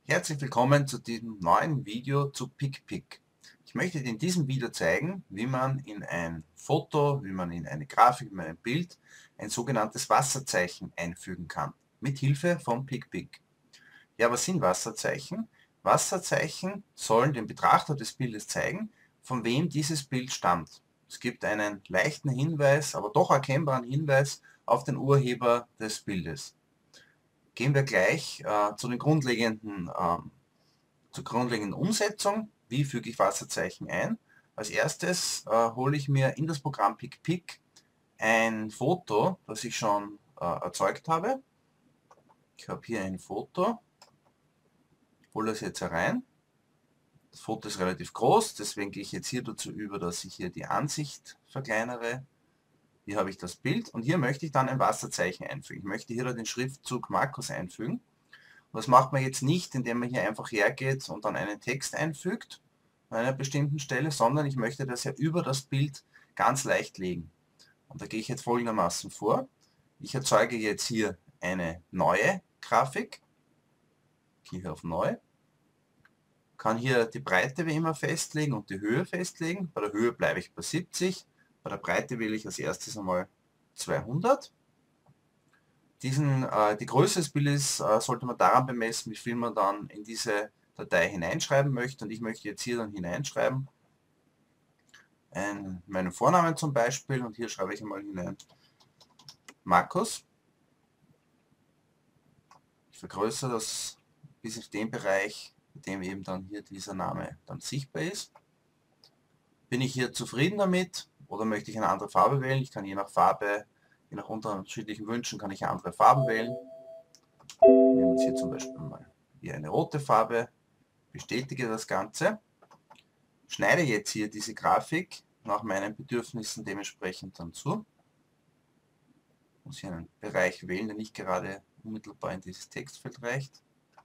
Herzlich willkommen zu diesem neuen Video zu PicPic. Ich möchte dir in diesem Video zeigen, wie man in ein Foto, wie man in eine Grafik, in ein Bild ein sogenanntes Wasserzeichen einfügen kann, mit Hilfe von PicPic. Ja, was sind Wasserzeichen? Wasserzeichen sollen dem Betrachter des Bildes zeigen, von wem dieses Bild stammt. Es gibt einen leichten Hinweis, aber doch erkennbaren Hinweis auf den Urheber des Bildes. Gehen wir gleich zur grundlegenden Umsetzung. Wie füge ich Wasserzeichen ein? Als erstes hole ich mir in das Programm PicPic ein Foto, das ich schon erzeugt habe. Ich habe hier ein Foto, hole das jetzt herein. Das Foto ist relativ groß, deswegen gehe ich jetzt hier dazu über, dass ich hier die Ansicht verkleinere. Hier habe ich das Bild und hier möchte ich dann ein Wasserzeichen einfügen. Ich möchte hier den Schriftzug Markus einfügen. Und das macht man jetzt nicht, indem man hier einfach hergeht und dann einen Text einfügt an einer bestimmten Stelle, sondern ich möchte das ja über das Bild ganz leicht legen. Und da gehe ich jetzt folgendermaßen vor. Ich erzeuge jetzt hier eine neue Grafik. Gehe hier auf Neu. Kann hier die Breite wie immer festlegen und die Höhe festlegen. Bei der Höhe bleibe ich bei 70. Bei der Breite wähle ich als erstes einmal 200. Die Größe des Bildes sollte man daran bemessen, wie viel man dann in diese Datei hineinschreiben möchte. Und ich möchte jetzt hier dann hineinschreiben, meinen Vornamen zum Beispiel, und hier schreibe ich einmal hinein Markus. Ich vergrößere das bis auf den Bereich, in dem eben dann hier dieser Name dann sichtbar ist. Bin ich hier zufrieden damit oder möchte ich eine andere Farbe wählen? Ich kann je nach Farbe, je nach unterschiedlichen Wünschen, kann ich andere Farben wählen. Nehmen wir jetzt hier zum Beispiel mal hier eine rote Farbe, bestätige das Ganze, schneide jetzt hier diese Grafik nach meinen Bedürfnissen dementsprechend dann zu. Ich muss hier einen Bereich wählen, der nicht gerade unmittelbar in dieses Textfeld reicht.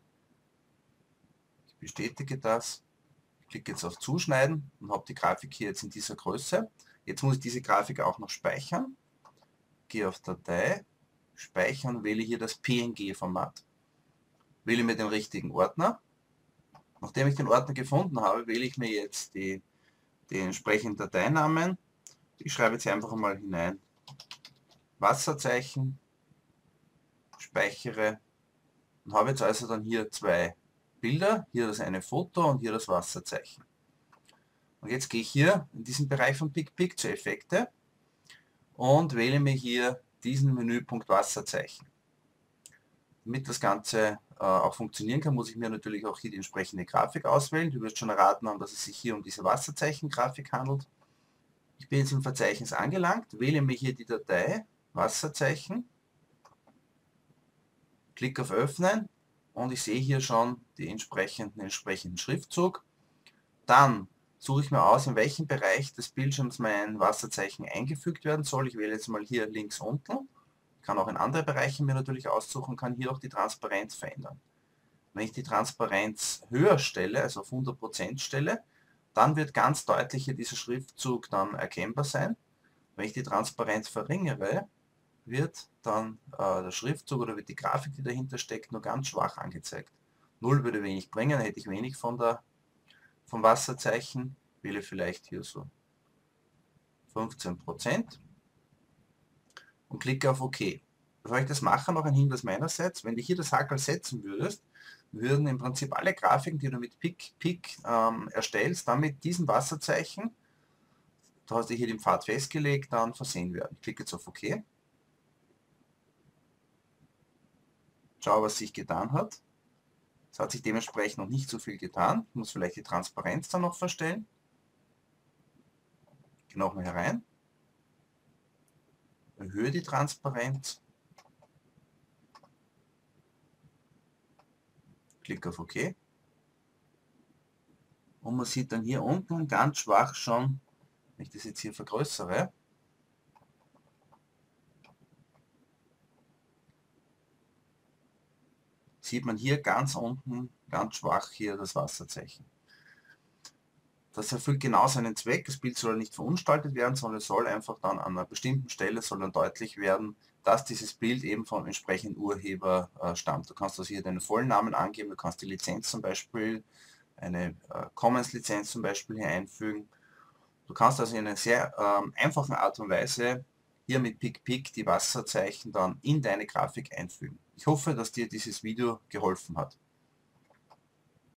Ich bestätige das, ich klicke jetzt auf Zuschneiden und habe die Grafik hier jetzt in dieser Größe. Jetzt muss ich diese Grafik auch noch speichern. Gehe auf Datei, Speichern, wähle hier das PNG-Format. Wähle mir den richtigen Ordner. Nachdem ich den Ordner gefunden habe, wähle ich mir jetzt den entsprechenden Dateinamen. Ich schreibe jetzt einfach mal hinein Wasserzeichen, speichere und habe jetzt also dann hier zwei Bilder, hier das eine Foto und hier das Wasserzeichen. Und jetzt gehe ich hier in diesen Bereich von PicPic zu Effekte und wähle mir hier diesen Menüpunkt Wasserzeichen. Damit das Ganze auch funktionieren kann, muss ich mir natürlich auch hier die entsprechende Grafik auswählen. Du wirst schon erraten haben, dass es sich hier um diese Wasserzeichen-Grafik handelt. Ich bin jetzt im Verzeichnis angelangt, wähle mir hier die Datei Wasserzeichen, klicke auf Öffnen und ich sehe hier schon den entsprechenden Schriftzug. Dann suche ich mir aus, in welchem Bereich des Bildschirms mein Wasserzeichen eingefügt werden soll. Ich wähle jetzt mal hier links unten. Ich kann auch in andere Bereiche mir natürlich aussuchen und kann hier auch die Transparenz verändern. Wenn ich die Transparenz höher stelle, also auf 100% stelle, dann wird ganz deutlich hier dieser Schriftzug dann erkennbar sein. Wenn ich die Transparenz verringere, wird dann der Schriftzug oder wird die Grafik, die dahinter steckt, nur ganz schwach angezeigt. 0 würde wenig bringen, hätte ich wenig vom Wasserzeichen, wähle vielleicht hier so 15% und klicke auf OK. Bevor ich das mache, noch ein Hinweis meinerseits. Wenn du hier das Hackerl setzen würdest, würden im Prinzip alle Grafiken, die du mit PicPic erstellst, dann mit diesem Wasserzeichen, du hast hier den Pfad festgelegt, dann versehen werden. Ich klicke jetzt auf OK. Schau, was sich getan hat. Es hat sich dementsprechend noch nicht so viel getan. Ich muss vielleicht die Transparenz dann noch verstellen. Ich gehe nochmal herein. Erhöhe die Transparenz. Klicke auf OK. Und man sieht dann hier unten ganz schwach schon, wenn ich das jetzt hier vergrößere, sieht man hier ganz unten ganz schwach hier das Wasserzeichen. Das erfüllt genau seinen Zweck. Das Bild soll nicht verunstaltet werden, sondern es soll einfach dann an einer bestimmten Stelle soll dann deutlich werden, dass dieses Bild eben vom entsprechenden Urheber stammt. Du kannst also hier deinen vollen Namen angeben, du kannst die Lizenz zum Beispiel, eine Commons-Lizenz zum Beispiel hier einfügen. Du kannst also in einer sehr einfachen Art und Weise hier mit PicPic die Wasserzeichen dann in deine Grafik einfügen. Ich hoffe, dass dir dieses Video geholfen hat.